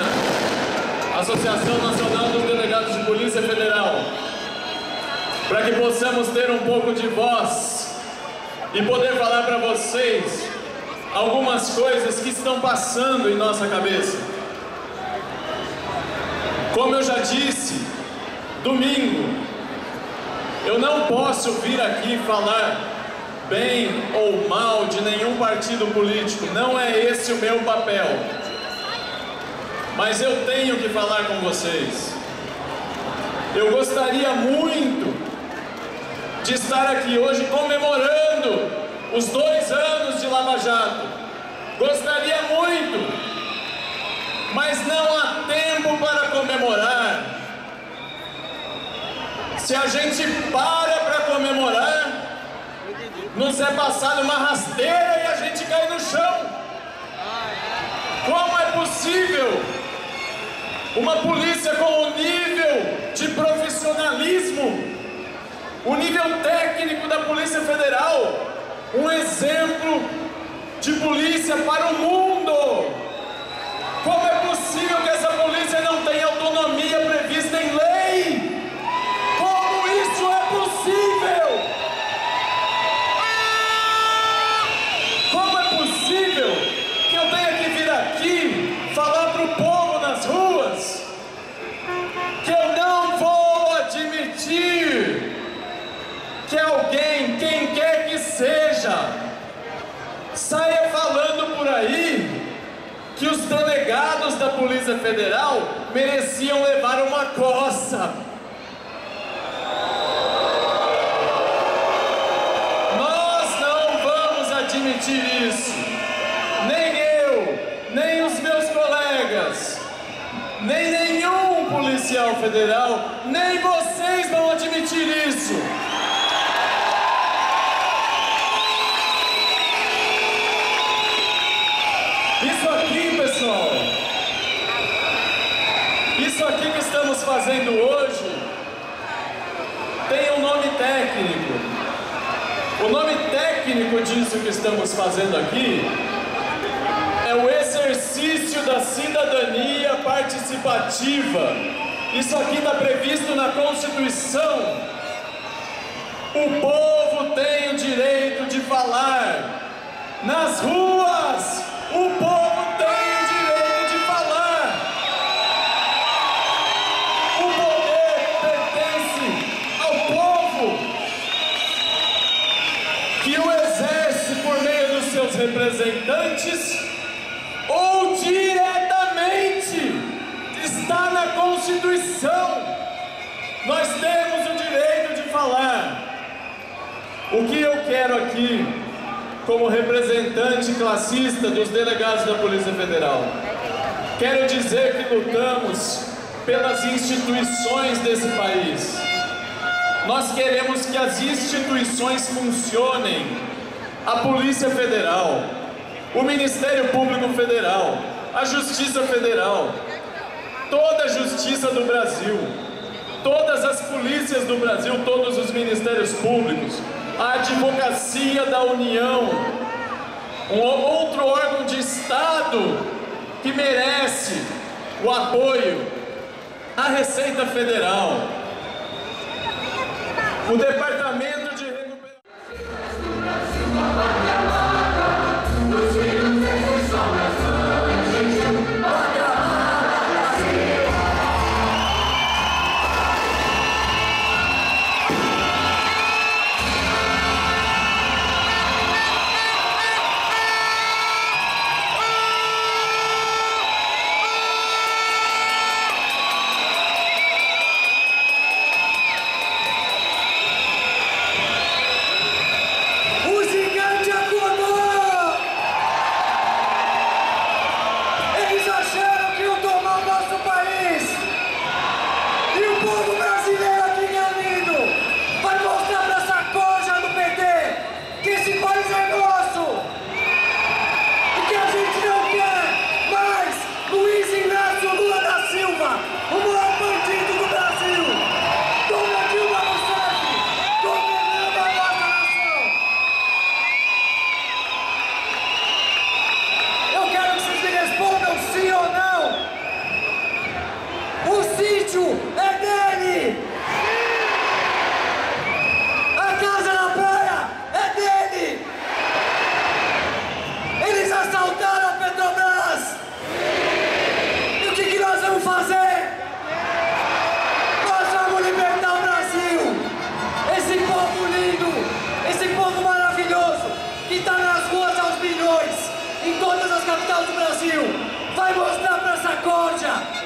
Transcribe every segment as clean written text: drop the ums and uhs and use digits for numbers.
Associação Nacional dos Delegados de Polícia Federal, para que possamos ter um pouco de voz e poder falar para vocês algumas coisas que estão passando em nossa cabeça. Como eu já disse, domingo, eu não posso vir aqui falar bem ou mal de nenhum partido político, não é esse o meu papel. Mas eu tenho que falar com vocês. Eu gostaria muito de estar aqui hoje comemorando os 2 anos de Lava Jato. Gostaria muito, mas não há tempo para comemorar. Se a gente para comemorar, nos é passado uma rasteira e a gente cai no chão. Como é possível uma polícia com o nível de profissionalismo, o nível técnico da Polícia Federal, um exemplo de polícia para o mundo? Como é possível que essa polícia não tenha autonomia prevista em lei? Como isso é possível? Como é possível que eu tenha que vir aqui falar para o povo nas ruas que eu não vou admitir que alguém, quem quer que seja, saia falando por aí que os delegados da Polícia Federal mereciam levar uma coça? Nós não vamos admitir isso. Nem eu, nem os meus colegas, nem nenhum policial federal, nem vocês vão admitir isso. Isso aqui, pessoal, isso aqui que estamos fazendo hoje tem um nome técnico. O nome técnico disso que estamos fazendo aqui é o exercício da cidadania participativa. Isso aqui está previsto na Constituição. O povo tem o direito de falar nas ruas. O povo tem o direito de falar. O poder pertence ao povo, que o exerce por meio dos seus representantes ou diretamente. Está na Constituição. Nós temos o direito de falar. O que eu quero aqui, como representante classista dos delegados da Polícia Federal, quero dizer que lutamos pelas instituições desse país. Nós queremos que as instituições funcionem. A Polícia Federal, o Ministério Público Federal, a Justiça Federal, toda a Justiça do Brasil, todas as polícias do Brasil, todos os ministérios públicos, a Advocacia da União, um outro órgão de Estado que merece o apoio, a Receita Federal, o Departamento de Recuperação.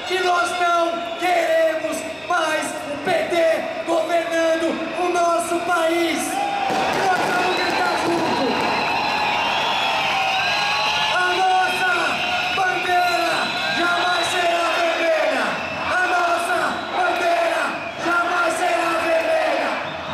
que nós não queremos mais o PT governando o nosso país. Nós vamos gritar junto. A nossa bandeira jamais será vermelha. A nossa bandeira jamais será vermelha.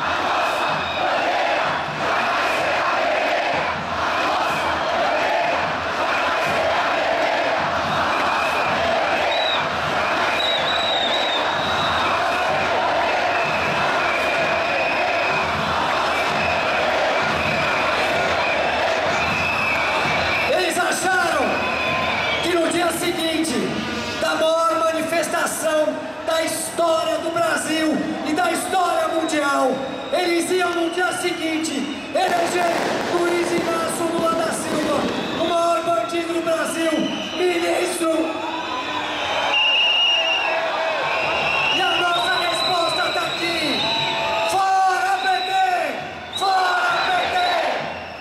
Eles acharam que no dia seguinte da maior manifestação da história do Brasil e da história mundial, eles iam no dia seguinte eleger Luiz Inácio Lula da Silva, o maior bandido do Brasil, ministro. E a nossa resposta está aqui: fora PT! Fora PT!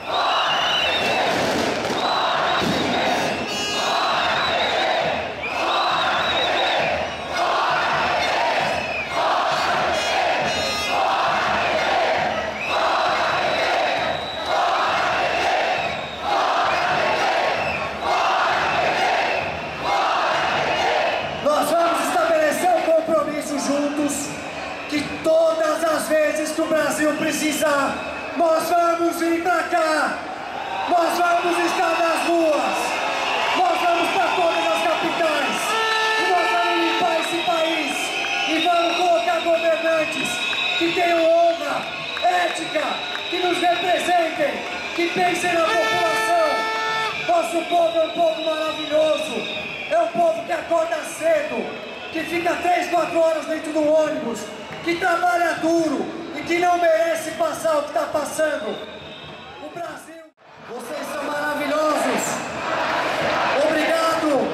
Nós vamos estabelecer um compromisso juntos que todas as vezes que o Brasil precisar, nós vamos vir pra cá, nós vamos estar nas ruas, nós vamos para todas as capitais, e nós vamos limpar esse país e vamos colocar governantes que tenham honra, ética, que nos representem, que pensem na população. Nosso povo é um povo maravilhoso. É um povo que acorda cedo, que fica 3, 4 horas dentro do ônibus, que trabalha duro e que não merece passar o que está passando. O Brasil, vocês são maravilhosos. Obrigado.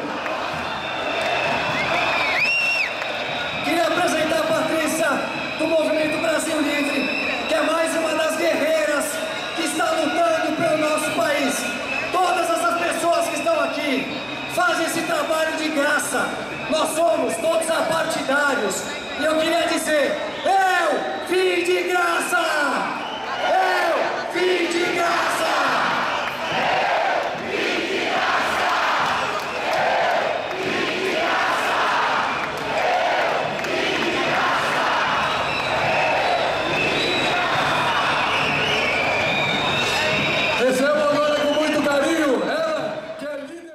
Queria apresentar a Patrícia do Movimento Brasil Livre, que é mais uma das guerreiras que está lutando pelo nosso país. Todas essas pessoas que estão aqui fazem esse trabalho de graça. Nós somos todos apartidários. E eu queria dizer, eu vim de graça! Eu vim de graça! Eu vim de graça! Eu vim de graça! Eu vim de graça! Recebam agora com muito carinho ela, que é líder.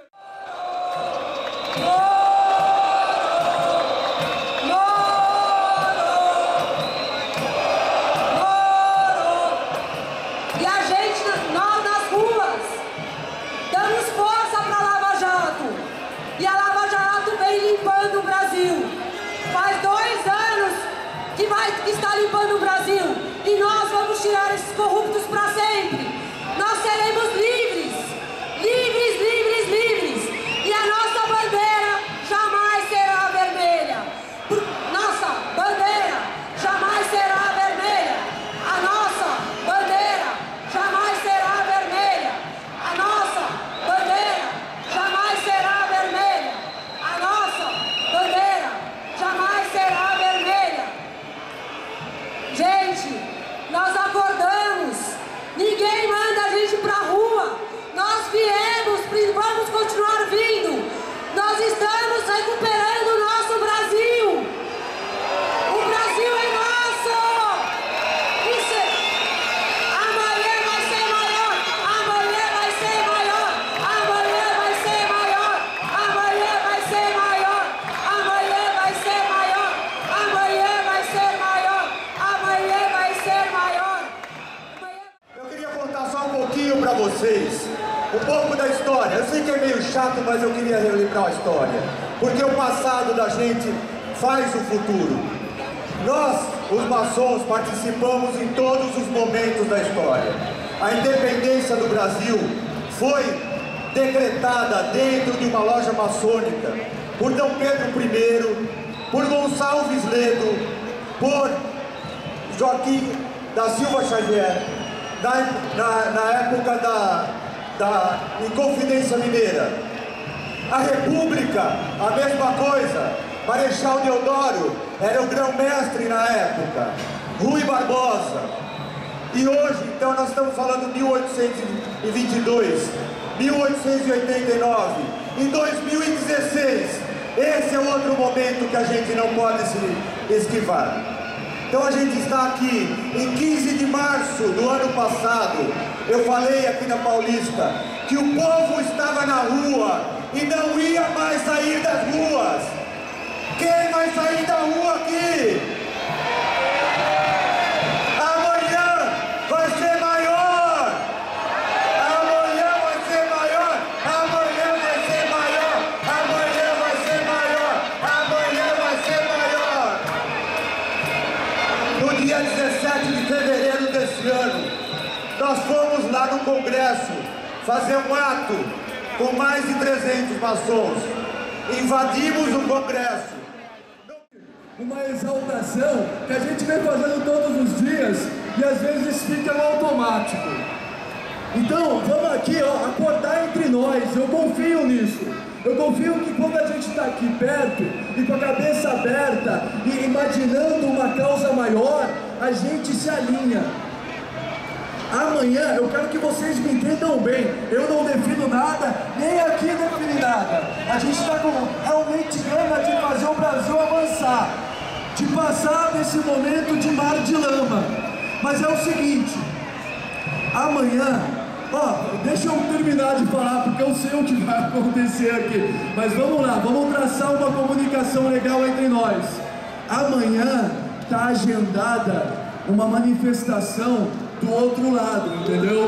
E a gente, nós nas ruas, damos força para a Lava Jato. E a Lava Jato vem limpando o Brasil. Faz 2 anos que está limpando o Brasil. E nós vamos tirar esses corruptos para sempre. Nós seremos livres. Livres, livres, livres. E a nossa bandeira jamais será vermelha. Nossa bandeira jamais será vermelha. A nossa bandeira jamais será vermelha. A nossa bandeira jamais será vermelha. A nossa bandeira jamais será vermelha. Gente, nós acordamos. Ninguém manda a gente pra rua. Nós viemos, vamos continuar vindo. Nós estamos recuperando o nosso Brasil. O Brasil é nosso. Isso é... Amanhã vai ser maior. Amanhã vai ser maior. Amanhã vai ser maior. Amanhã vai ser maior. Amanhã vai ser maior. Amanhã vai ser maior. Amanhã vai ser maior. Eu queria contar só um pouquinho para vocês, um pouco da história. Eu sei que é meio chato, mas eu queria relembrar a história, porque o passado da gente faz o futuro. Nós, os maçons, participamos em todos os momentos da história. A independência do Brasil foi decretada dentro de uma loja maçônica por Dom Pedro I, por Gonçalves Ledo, por Joaquim da Silva Xavier, na época da Inconfidência Mineira. A República, a mesma coisa. Marechal Deodoro era o grão-mestre na época. Rui Barbosa. E hoje, então, nós estamos falando 1822, 1889, em 2016. Esse é outro momento que a gente não pode se esquivar. Então a gente está aqui em 15 de março do ano passado. Eu falei aqui na Paulista que o povo estava na rua e não ia mais sair das ruas. Quem vai sair da rua aqui? Amanhã vai ser maior! Amanhã vai ser maior! Amanhã vai ser maior! Amanhã vai ser maior! Amanhã vai ser maior! No dia 17 de fevereiro desse ano, nós fomos lá no Congresso fazer um ato com mais de 300 maçons. Invadimos o Congresso. Uma exaltação que a gente vem fazendo todos os dias e às vezes fica no automático. Então, vamos aqui, ó, acordar entre nós. Eu confio nisso. Eu confio que quando a gente está aqui perto e com a cabeça aberta e imaginando uma causa maior, a gente se alinha. Amanhã, eu quero que vocês me entendam bem. Eu não defino nada, nem aqui define nada. A gente está com realmente gana de fazer o Brasil avançar, de passar desse momento de mar de lama. Mas é o seguinte, amanhã, ó, deixa eu terminar de falar, porque eu sei o que vai acontecer aqui. Mas vamos lá, vamos traçar uma comunicação legal entre nós. Amanhã está agendada uma manifestação do outro lado, entendeu?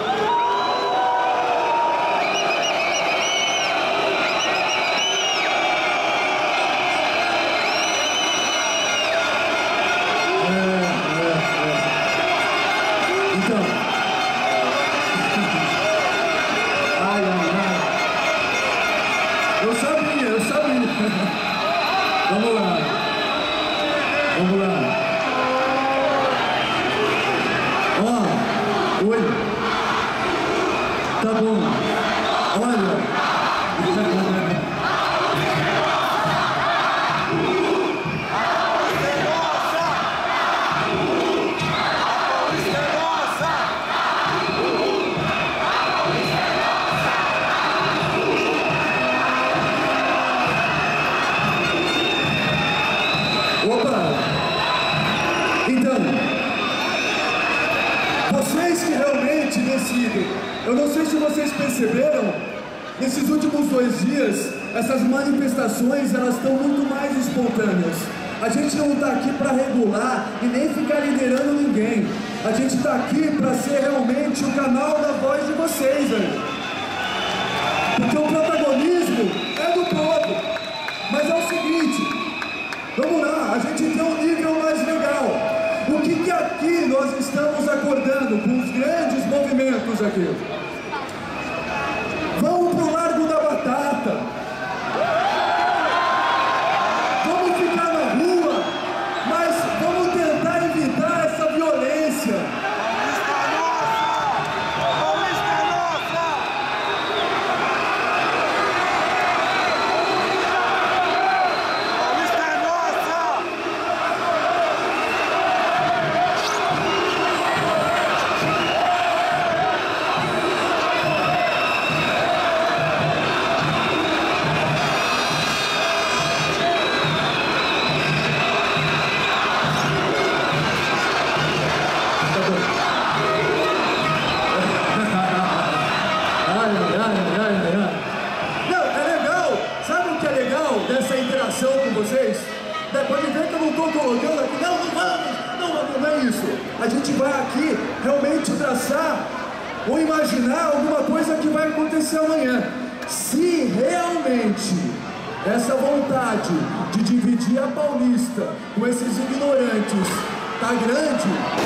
Então, eu sabia. Vamos lá. Oi, tá bom, olha, opa, então, vocês que realmente decidem. Eu não sei se vocês perceberam, nesses últimos 2 dias, essas manifestações, elas estão muito mais espontâneas. A gente não está aqui para regular e nem ficar liderando ninguém. A gente está aqui para ser realmente o canal da voz de vocês, velho. Porque o protagonismo é do povo. Mas é o seguinte, vamos lá, a gente tem um nível mais legal. O que aqui nós estamos acordando com os grandes movimentos aqui? Vamos para o Largo da Batata. Vamos ficar na rua, mas vamos tentar evitar essa violência. Paulista é nossa! Paulista é nossa! Não, é legal. Sabe o que é legal dessa interação com vocês? Pode ver que eu não estou colocando aqui, não é isso. A gente vai aqui realmente traçar ou imaginar alguma coisa que vai acontecer amanhã. Se realmente essa vontade de dividir a Paulista com esses ignorantes tá grande,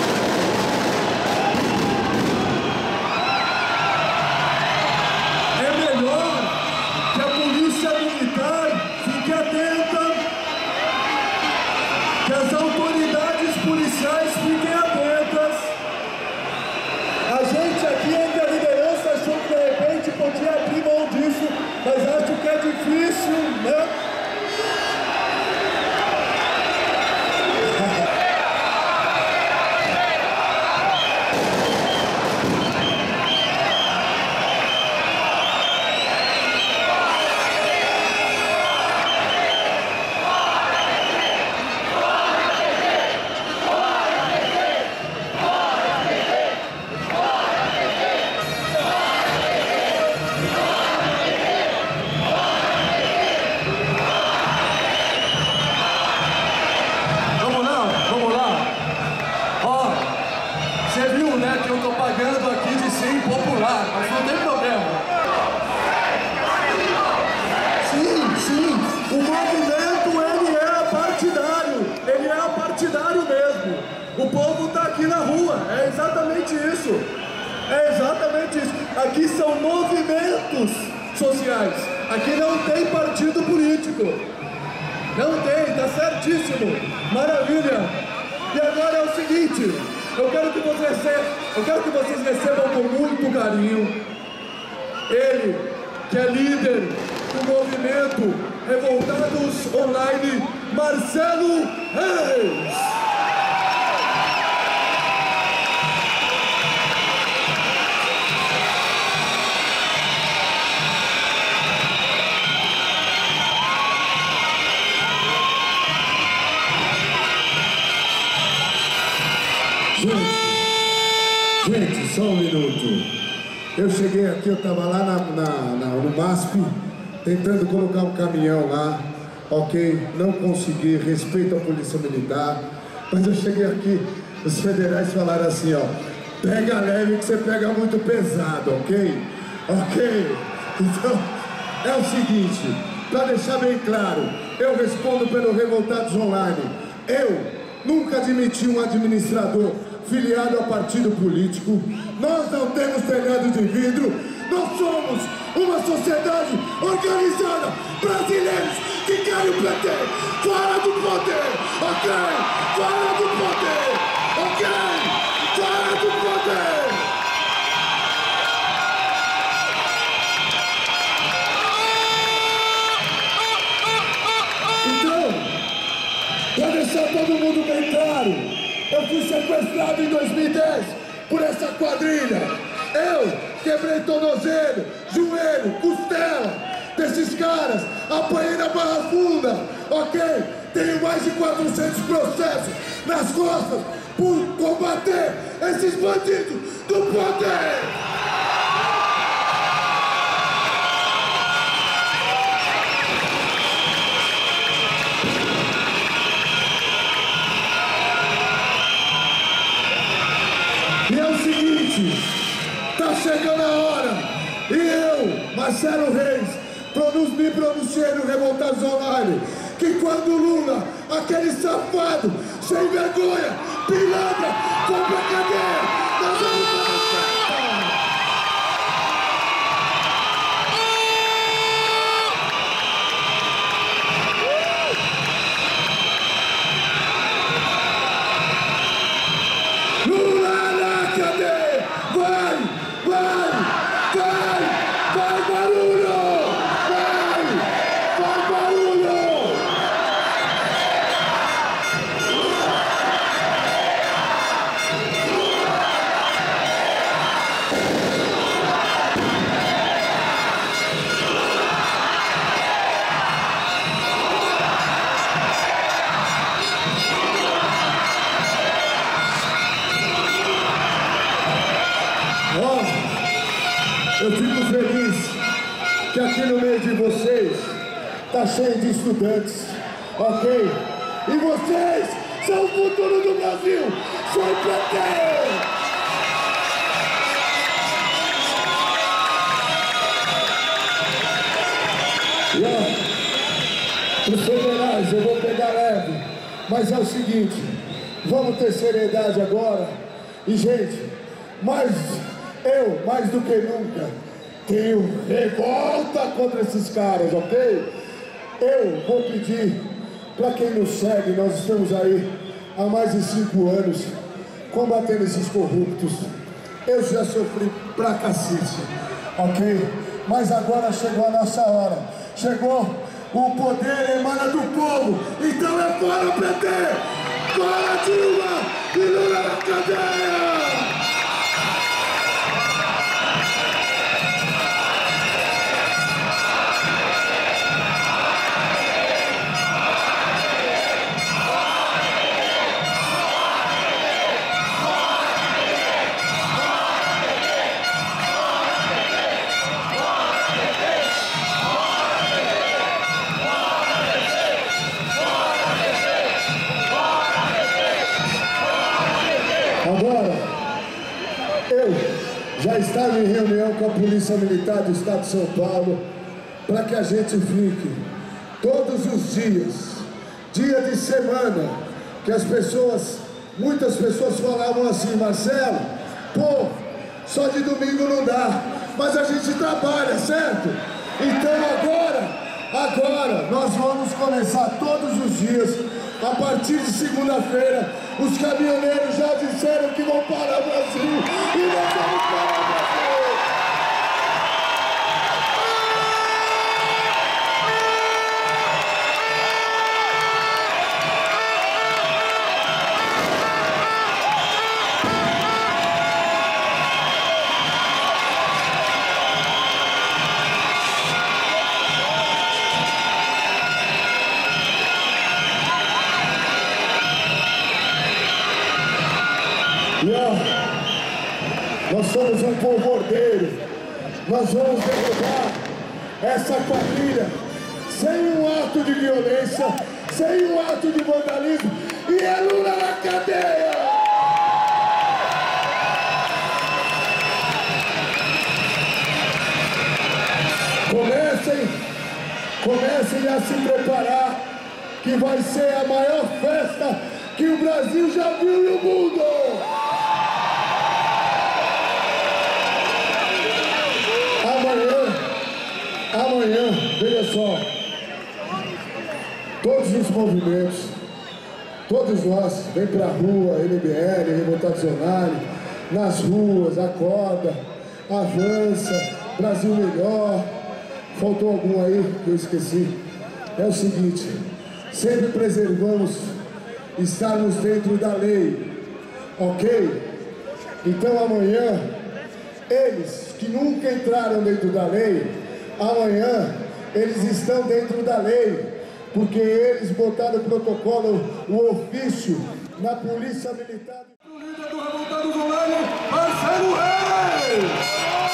é melhor que a polícia militar fique atenta, que as autoridades policiais fiquem atentas. A gente aqui entre a liderança achou que de repente podia abrir mão disso, mas acho que é difícil. aqui na rua, é exatamente isso. É exatamente isso. Aqui são movimentos sociais. Aqui não tem partido político. Não tem, tá certíssimo. Maravilha. E agora é o seguinte, eu quero que vocês recebam com muito carinho ele, que é líder do movimento Revoltados Online, Marcelo Reis. Gente, só um minuto. Eu cheguei aqui, eu estava lá no MASP, tentando colocar um caminhão lá, ok? Não consegui, respeito à polícia militar, mas eu cheguei aqui, os federais falaram assim, ó, pega leve que você pega muito pesado, ok? Ok? Então, é o seguinte, para deixar bem claro, eu respondo pelo Revoltados Online. Eu nunca admiti um administrador filiado a partido político. Nós não temos telhado de vidro. Nós somos uma sociedade organizada, brasileiros que querem o PT fora do poder, ok? Fora do poder, ok? Fora do poder. Então, para deixar todo mundo bem claro, eu fui sequestrado em 2010 por essa quadrilha. Eu quebrei tornozelo, joelho, costela desses caras, apanhei na Barra Funda, ok? Tenho mais de 400 processos nas costas por combater esses bandidos do poder. E é o seguinte, tá chegando a hora, e eu, Marcelo Reis, me pronunciei no Revoltados Online, que quando o Lula, aquele safado, sem vergonha, pilantra, for pra cadeia, nós vamos para a festa! Eu fico feliz que aqui no meio de vocês tá cheio de estudantes, ok? E vocês são o futuro do Brasil, sem PT! E ó, os federais eu vou pegar leve, mas é o seguinte, vamos ter seriedade agora. E gente, eu, mais do que nunca, tenho revolta contra esses caras, ok? Eu vou pedir para quem nos segue, nós estamos aí há mais de 5 anos combatendo esses corruptos. Eu já sofri pra cacete, ok? Mas agora chegou a nossa hora. Chegou, o poder emana do povo. Então é fora o PT, fora Dilma e Lula na cadeia! Agora, eu já estava em reunião com a Polícia Militar do Estado de São Paulo para que a gente fique todos os dias, dia de semana, que as pessoas muitas pessoas falavam assim: Marcelo, pô, só de domingo não dá, mas a gente trabalha, certo? Então agora nós vamos começar todos os dias, a partir de segunda-feira. Os caminhoneiros já disseram que vão parar o Brasil e nós vamos parar o Brasil. Nós somos um povo ordeiro. Nós vamos derrubar essa quadrilha sem um ato de violência, sem um ato de vandalismo, e é Lula na cadeia! Comecem a se preparar, que vai ser a maior festa que o Brasil já viu no mundo! Amanhã, veja só, todos os movimentos, todos nós, vem pra rua, MBL, Revoltacionário, nas ruas, acorda, avança, Brasil melhor. Faltou algum aí que eu esqueci? É o seguinte, sempre preservamos estarmos dentro da lei, ok? Então amanhã, eles que nunca entraram dentro da lei, amanhã eles estão dentro da lei, porque eles botaram o protocolo, o ofício na Polícia Militar. O líder do Revoltados Online, Marcelo Reis!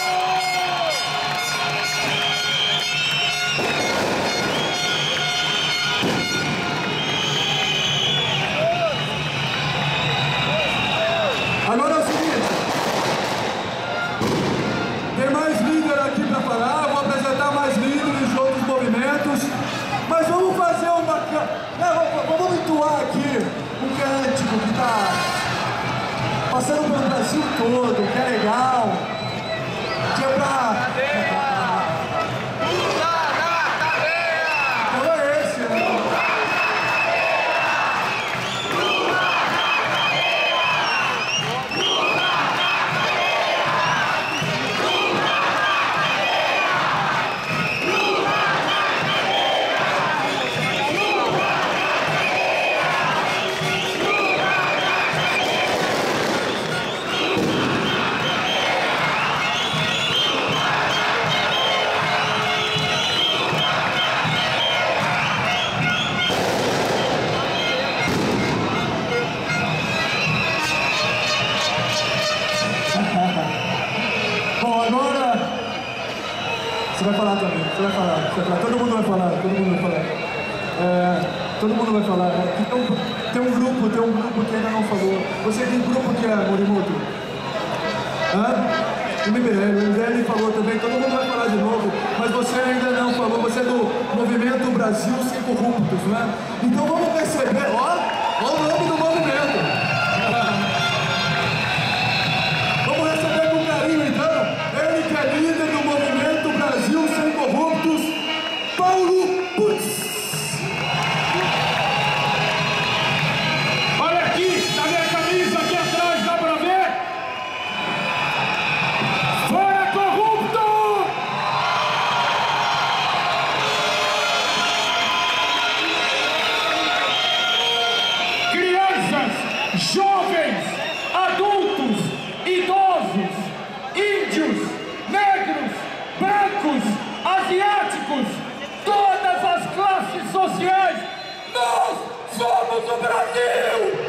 Agora é o seguinte, tem mais líder aqui para falar, vou apresentar mais líderes de outros movimentos, mas vamos fazer uma... vamos entoar aqui um cântico que está passando pelo Brasil todo, que é legal, que é pra... Então é esse, né? Bom, agora você vai falar também, você vai falar, todo mundo vai falar. Todo mundo vai falar. Tem um grupo que ainda não falou. Você tem grupo que é, Morimoto? O MBL falou também, todo mundo vai falar de novo, mas você ainda não falou, você é do Movimento Brasil Sem Corruptos, né? Então vamos receber, ó o nome do movimento. Vamos receber com carinho, então, ele que é líder do Movimento Brasil Sem Corruptos, Paulo Putz. Olha aqui, na minha camisa aqui atrás, dá pra ver? Fora corrupto! Crianças, jovens, adultos, idosos, índios, negros, brancos, asiáticos, todas as classes sociais, nós somos o Brasil!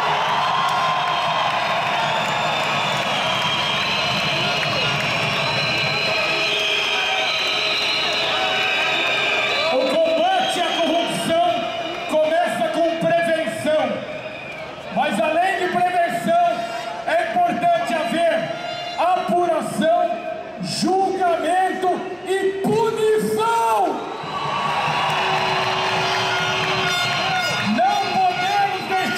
O combate à corrupção começa com prevenção, mas além de prevenção, é importante haver apuração, julgamento e punição. Não podemos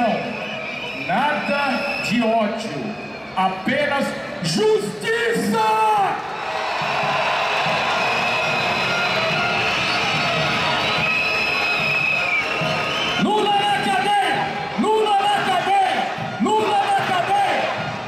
revolução, nada de ódio, apenas justiça! Lula na cadeia! Lula na cadeia! Lula na cadeia!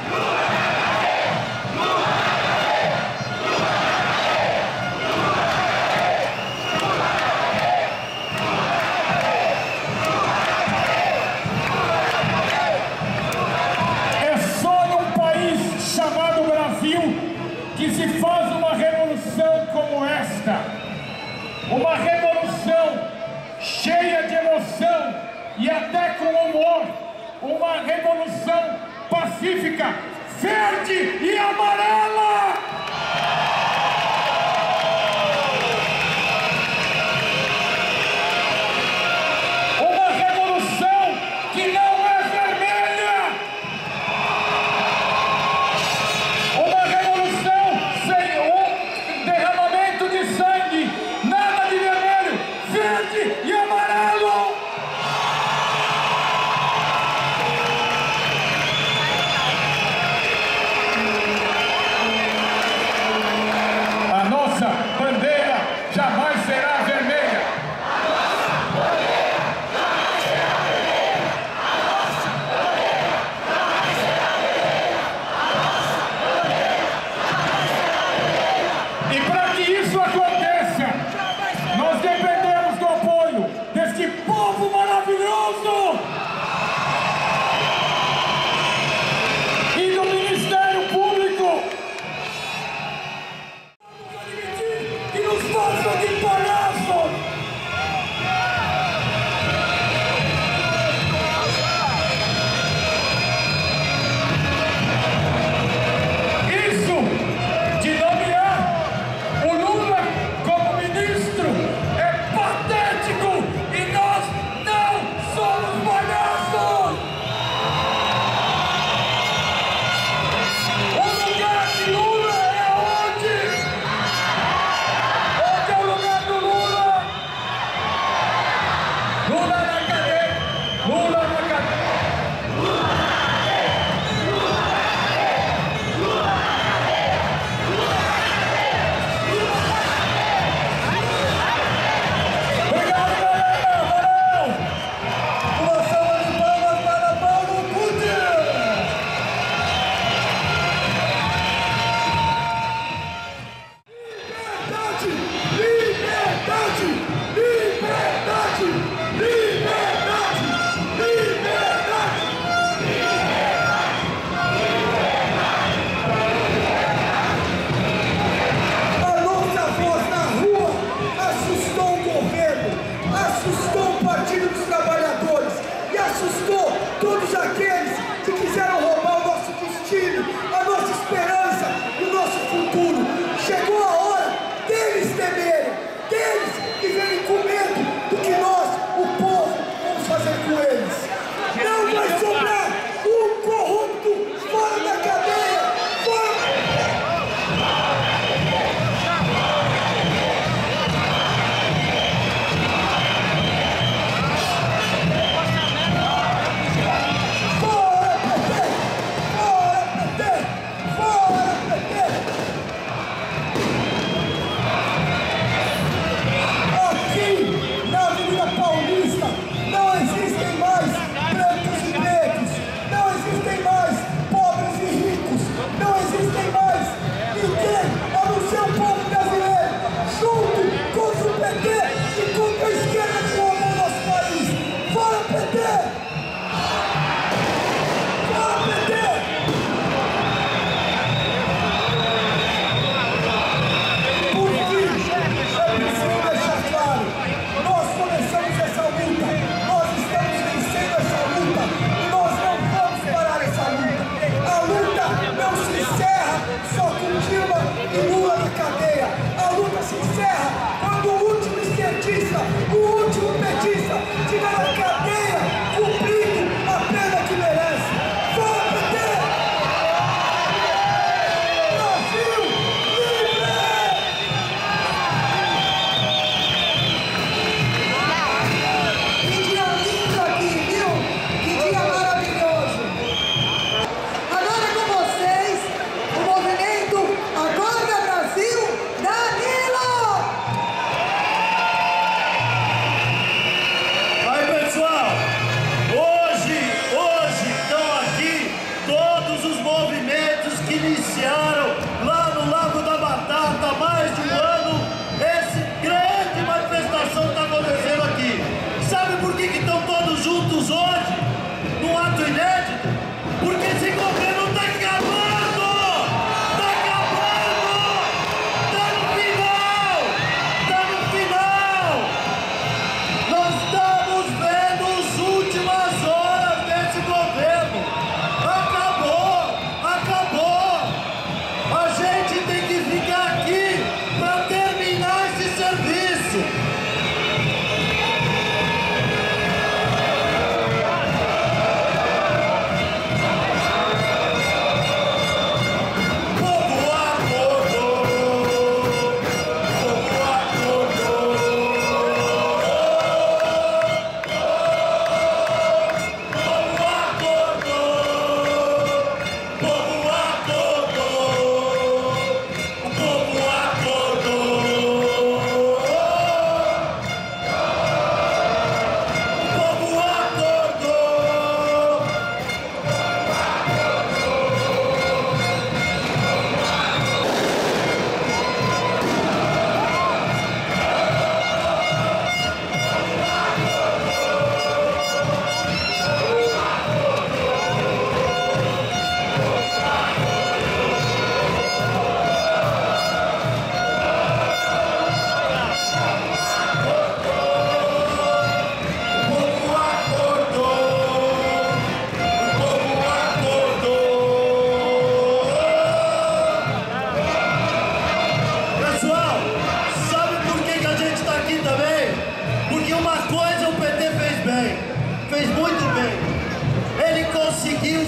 É só num país chamado Brasil que se faz uma revolução como esta. Uma revolução cheia de emoção e até com humor. Uma revolução pacífica, verde e amarela! Uma revolução que não é vermelha! Uma revolução sem um derramamento de sangue! Nada de vermelho, verde e amarelo!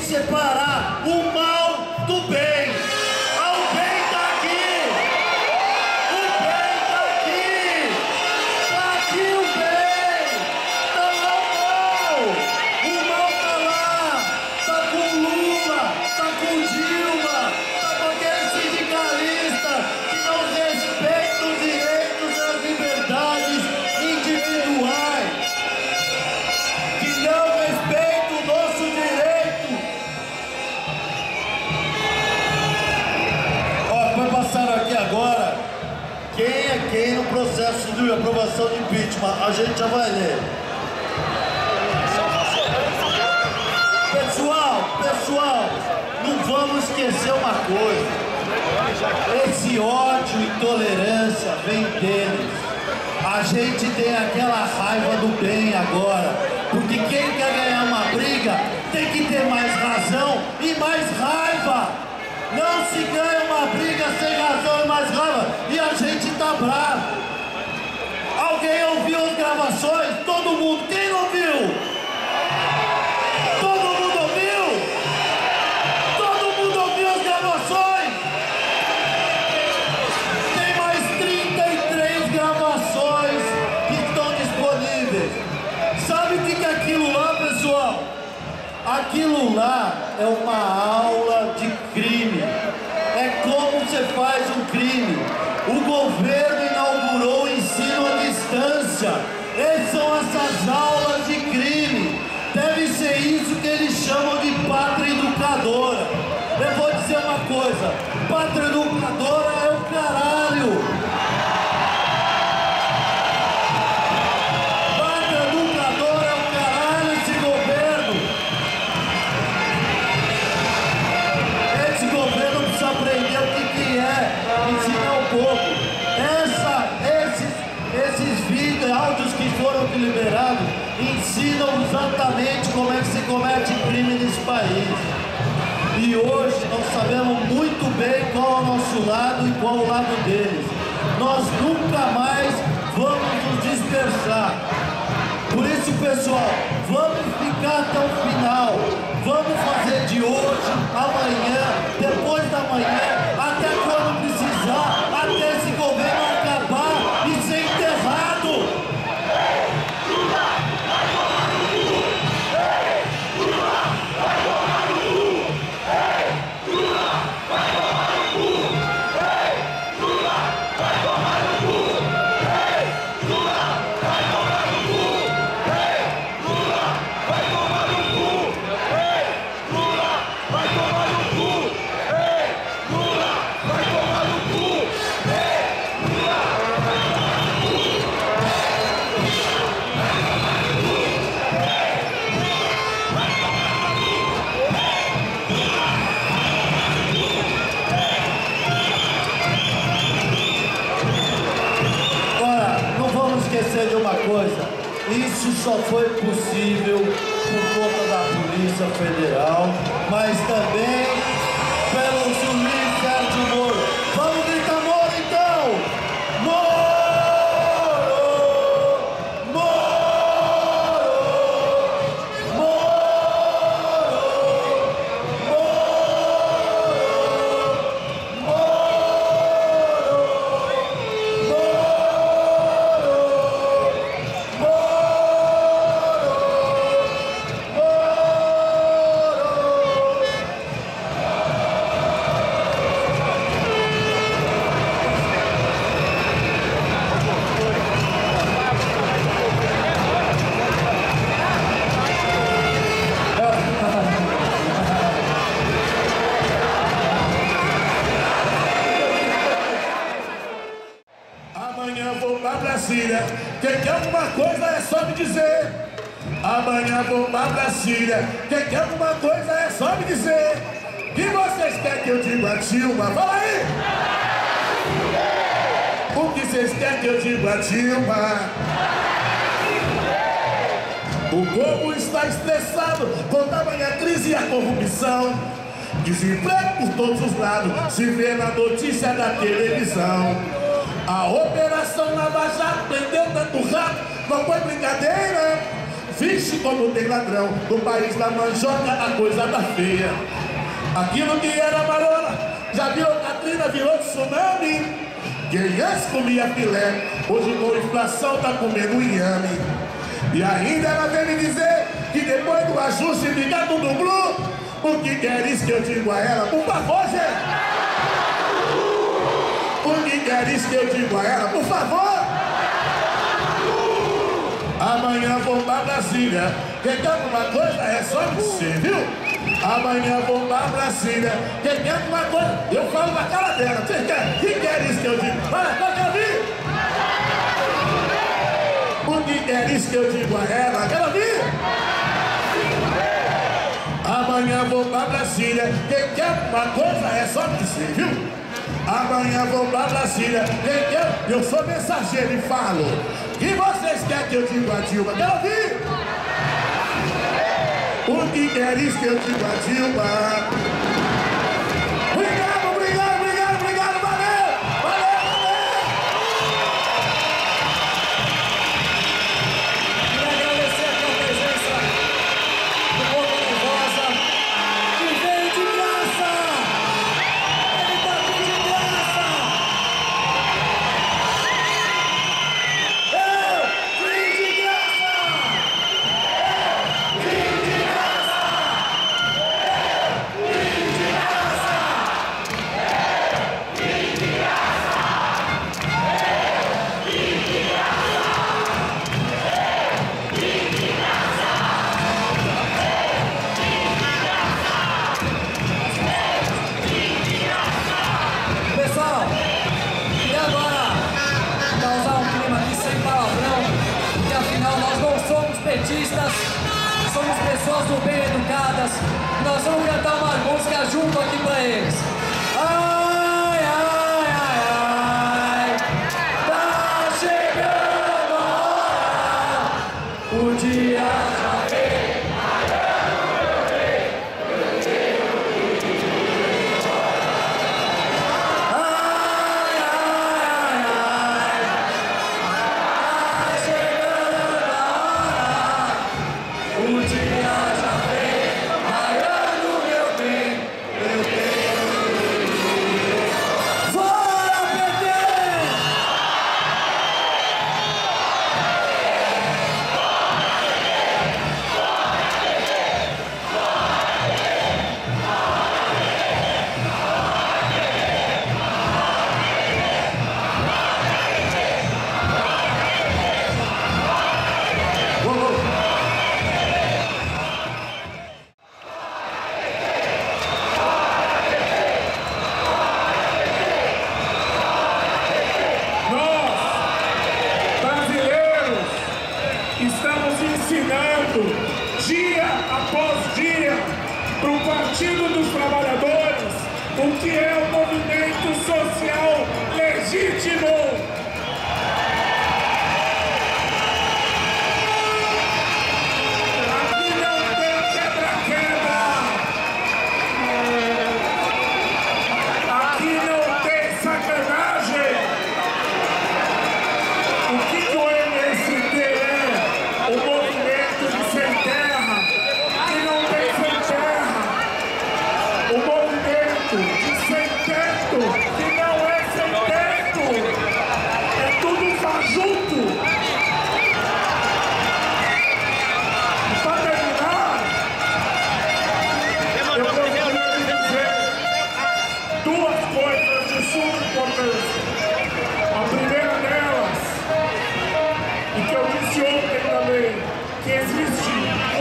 separar o mal do bem. O bem tá aqui! O bem tá aqui! Tá aqui o bem! Tá lá o mal! O mal tá lá! Tá com Lula! Tá com Dilma! Tá com aquele sindicalista que não respeita os direitos e as liberdades individuais! Que não respeita o nosso direito! Ó, vai passar aqui agora quem é quem no processo de aprovação de impeachment. A gente já vai ler. Pessoal, não vamos esquecer uma coisa. Esse ódio e intolerância vem deles. A gente tem aquela raiva do bem agora. Porque quem quer ganhar uma briga tem que ter mais razão e mais raiva. Não se ganha uma briga sem razão e mais raiva. E a gente tá bravo. Alguém ouviu as gravações? Todo mundo. Quem não ouviu? Todo mundo ouviu? Todo mundo ouviu as gravações? Tem mais 33 gravações que estão disponíveis. Sabe o que é aquilo lá, pessoal? Aquilo lá é uma aula de crime. É como você faz um crime. O governo inaugurou o ensino à distância. São essas aulas de crime. Deve ser isso que eles chamam de pátria educadora. Eu vou dizer uma coisa: pátria educadora é o caralho. Pátria educadora é o caralho, esse governo. Esse governo precisa aprender o que é, ensinar um pouco. Esses vídeos, áudios que foram liberados, ensinam exatamente como é que se comete crime nesse país. E hoje nós sabemos muito bem qual é o nosso lado e qual é o lado deles. Nós nunca mais vamos nos dispersar. Por isso, pessoal, vamos ficar até o final. Vamos fazer de hoje, amanhã, depois da manhã, até quando precisar, até esse governo acabar e ser enterrado. De uma coisa, isso só foi possível por conta da Polícia Federal, mas também pelo juiz Sérgio Moro. Vamos gritar Moro então! Moro! Moro! Amanhã vou pra Brasília. Quer alguma coisa é só me dizer. Amanhã vou pra Brasília. Quer alguma coisa é só me dizer. E vocês querem que eu diga a Dilma? Fala aí! O que vocês querem que eu diga a Dilma? O povo está estressado com a tamanha crise e a corrupção. Desemprego por todos os lados, se vê na notícia da televisão. A Operação Lava Jato prendeu tanto rato, não foi brincadeira. Vixe como tem ladrão, no país da manjoca a coisa tá feia. Aquilo que era marona, já virou Catrina, virou tsunami. Quem antes comia filé, hoje com inflação tá comendo inhame. E ainda ela vem me dizer que depois do ajuste fica tudo blue. O que queres que eu digo a ela? Por favor, gente! O que queres que eu digo a ela? Por favor! Amanhã vou pra Brasília. Quem quer alguma coisa é só você, viu? Amanhã vou pra Brasília. Quem quer alguma coisa, eu falo na cara dela. Quem quer? Quem quer isso que eu digo? Vai, quer ouvir? O que quer isso que eu digo a ela? Quer ouvir? Amanhã vou pra Brasília. Quem quer alguma coisa é só você, viu? Amanhã vou pra Brasília. Quem quer? Eu sou mensageiro e falo. O que vocês querem que eu diga a Dilma? Quer ouvir? O que queres que eu diga a Dilma? Obrigado, obrigado, obrigado, obrigado, valeu! Valeu, valeu! Queria agradecer aqui a presença do povo da Rosa, que veio de graça! Ele tá aqui de graça! Eu vim de graça! Pessoal, e agora causar um clima aqui sem palavrão, porque afinal nós não somos petistas, somos pessoas do bem educadas, nós vamos cantar uma música junto aqui pra eles. Ai, ai, ai, ai, tá chegando a hora, o dia já veio. Estamos ensinando dia após dia para o Partido dos Trabalhadores o que é o movimento social legítimo. Aqui não tem quebra-quebra. Aqui não tem sacanagem. O que o MST é? O movimento de sem terra, que não tem sem terra. O movimento de sem teto, que não é sem teto. É tudo fajuto. E para terminar, eu gostaria de dizer duas coisas de suma importância. A primeira delas, e que eu disse ontem também, que existe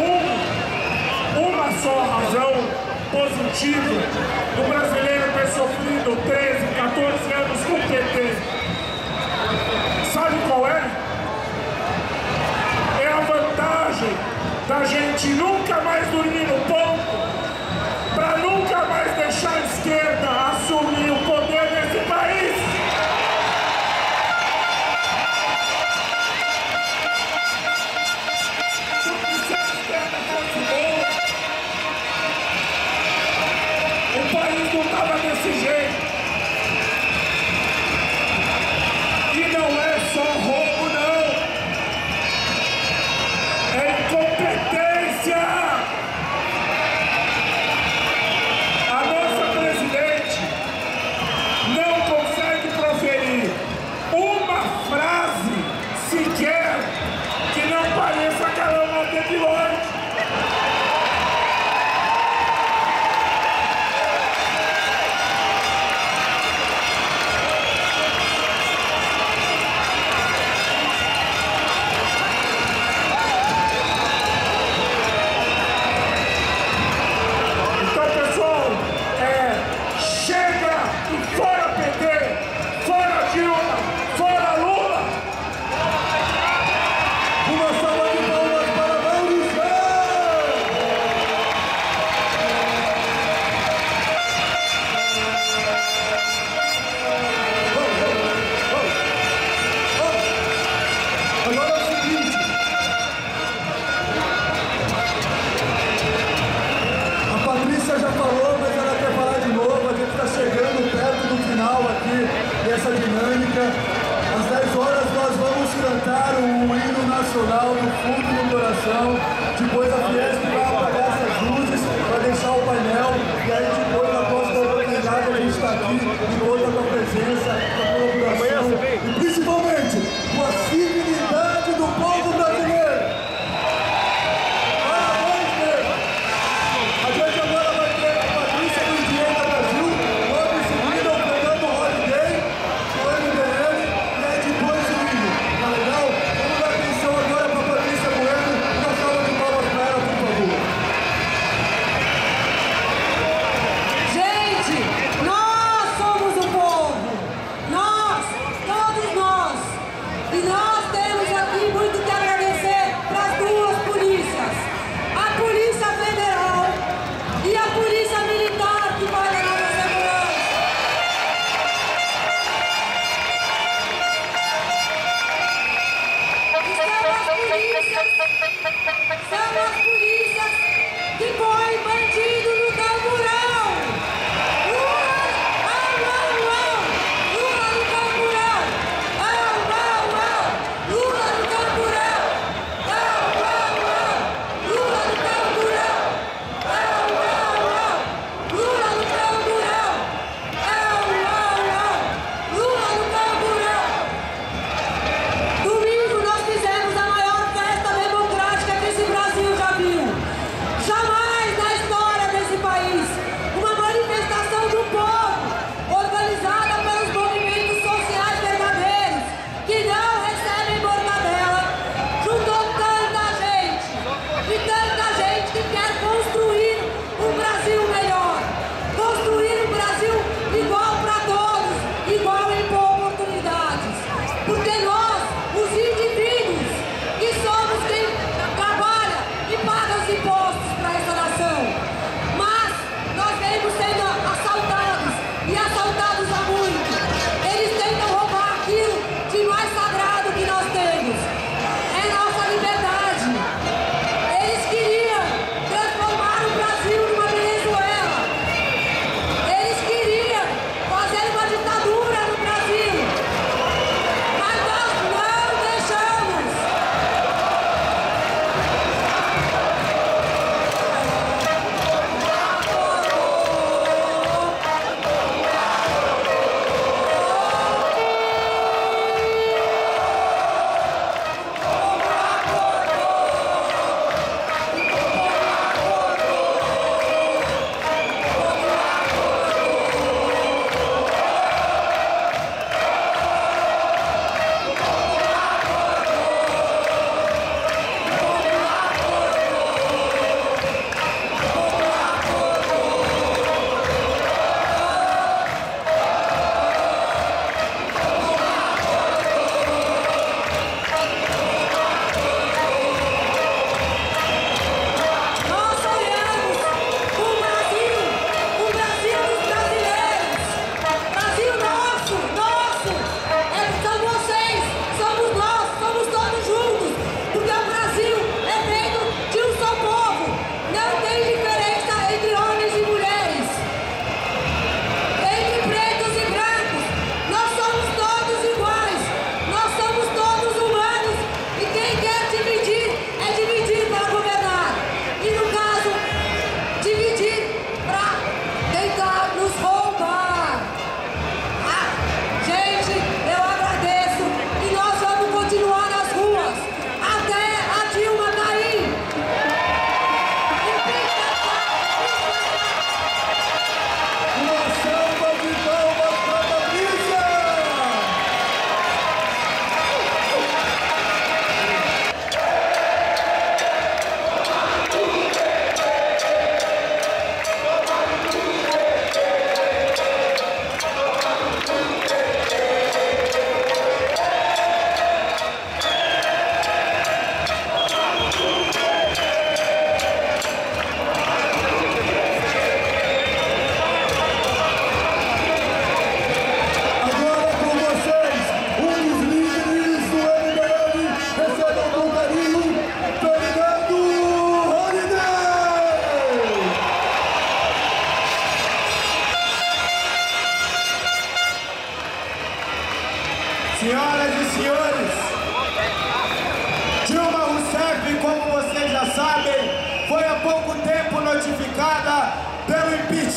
uma só razão positiva do brasileiro ter sofrido 13, 14 anos com o PT. Sabe qual é? É a vantagem da gente nunca mais dormir no ponto, para nunca mais deixar a esquerda assumir o poder desse país. O país não estava desse jeito. E não é só roubo, não. É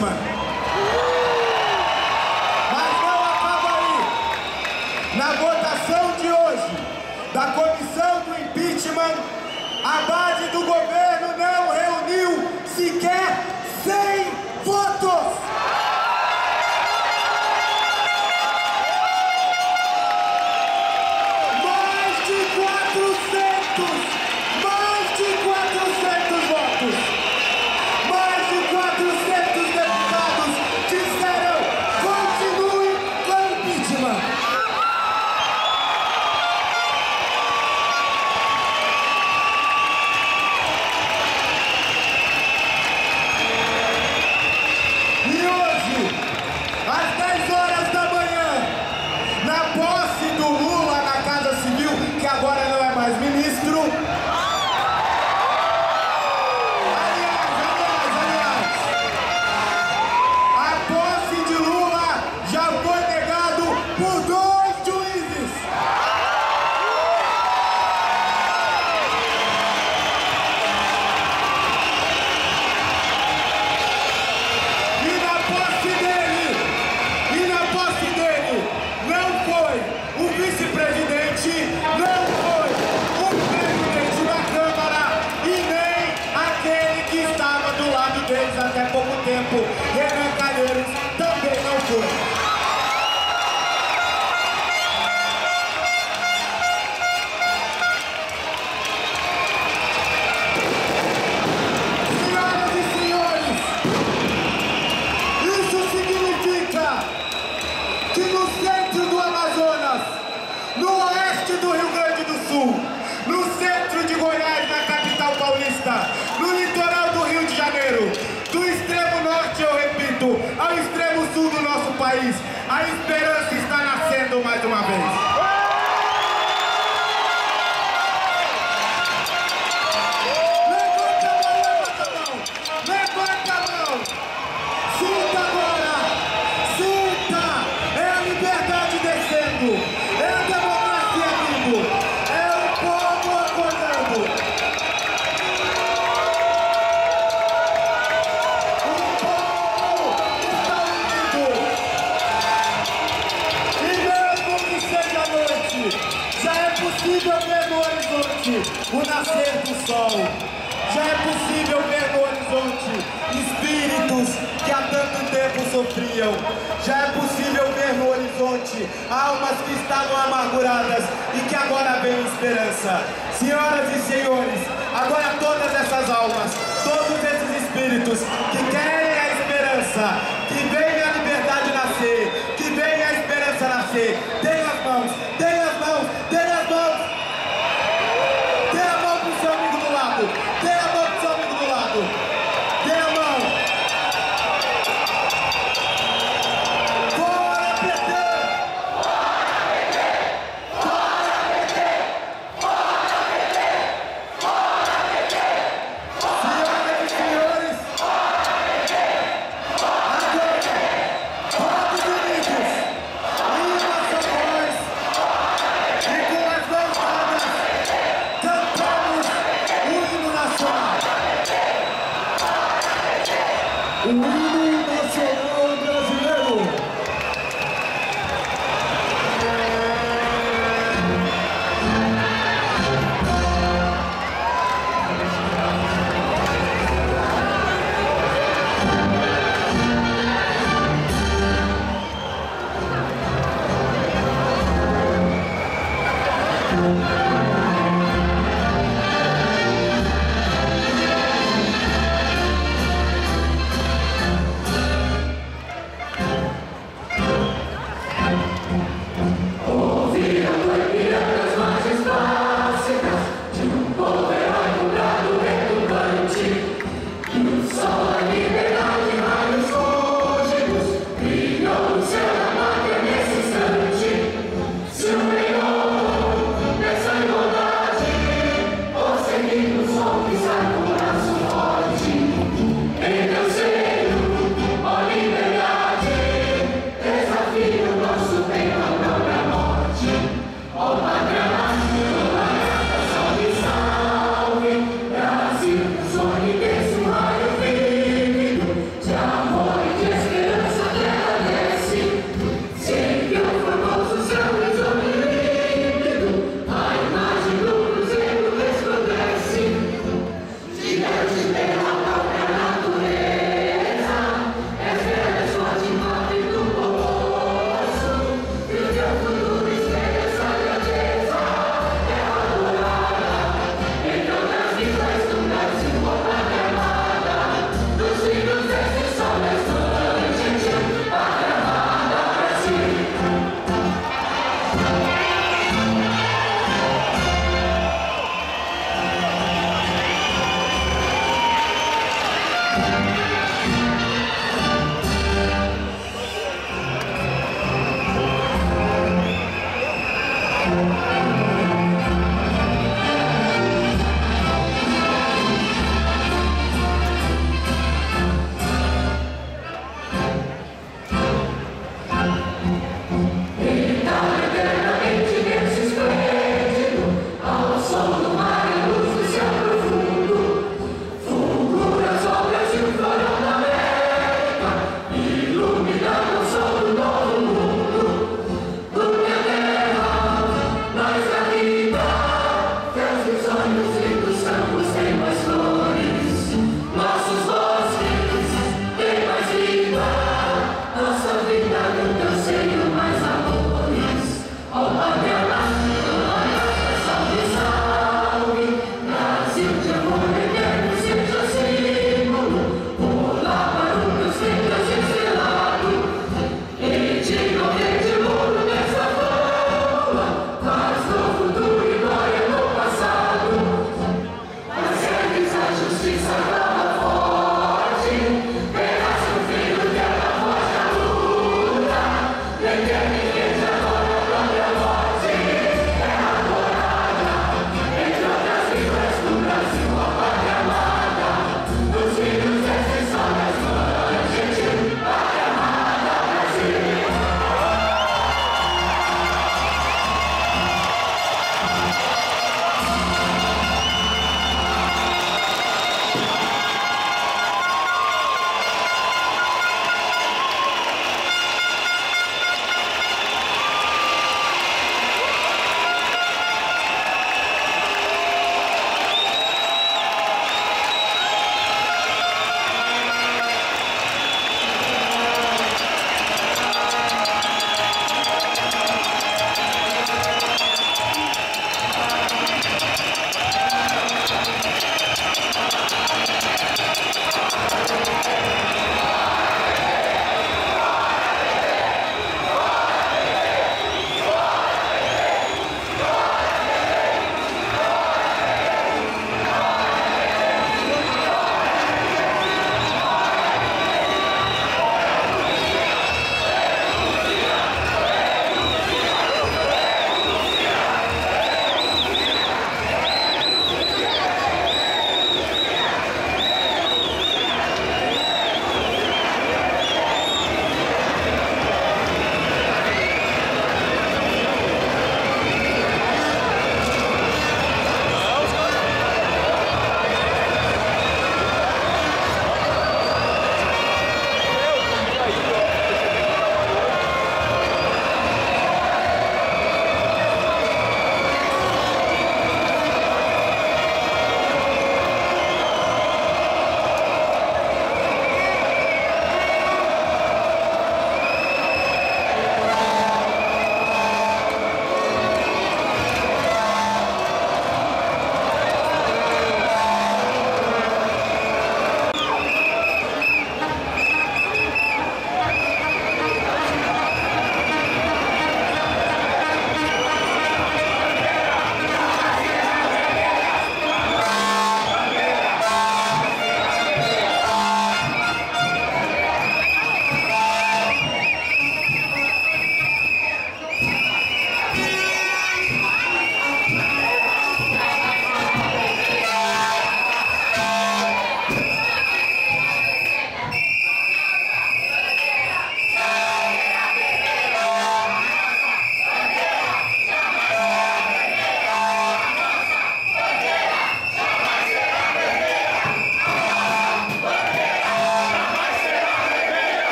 impeachment. Mas não acaba aí. Na votação de hoje, da comissão do impeachment, a base do governo não reuniu sequer 100 votos. Mais de 400 votos. Mais de 400 deputados disseram: continue com o impeachment. E hoje, às 10 horas da manhã, na posse do Lula na Casa Civil, que agora não é mais ministro. Aliás, a posse de Lula já foi negado por 2 juízes. E na posse dele, não foi o vice-presidente, não foi o presidente da Câmara e nem aquele que estava do lado deles até pouco tempo, Renan Calheiros, também não foi. Senhoras e senhores, isso significa que no centro do Amazonas, no oeste do Rio Grande do Sul, no centro de Goiás, na capital paulista, no litoral do Rio de Janeiro, do extremo norte, eu repito, ao extremo sul do nosso país, a esperança está nascendo mais uma vez. Levanta a mão! Sinta agora! Sinta! É a liberdade descendo! É a democracia vindo! É o povo acordando! O povo está unido! E mesmo que seja noite, já é possível ver no horizonte o nascer do sol! Já é possível ver no horizonte espíritos que há tanto tempo sofriam. Já é possível ver no horizonte almas que estavam amarguradas e que agora vem esperança. Senhoras e senhores, agora todas essas almas, todos esses espíritos que querem a esperança, que veem a liberdade nascer, que veem a esperança nascer, deem as mãos, deem as mãos, deem as mãos. Dê a mão pro seu amigo do lado. Dê a mão pro seu amigo do lado. Dê a mão. Fora PT! Senhoras e senhores, agora, todos unidos, em uma só voz, e com as mãos dadas, cantamos o hino nacional. O hino nacional.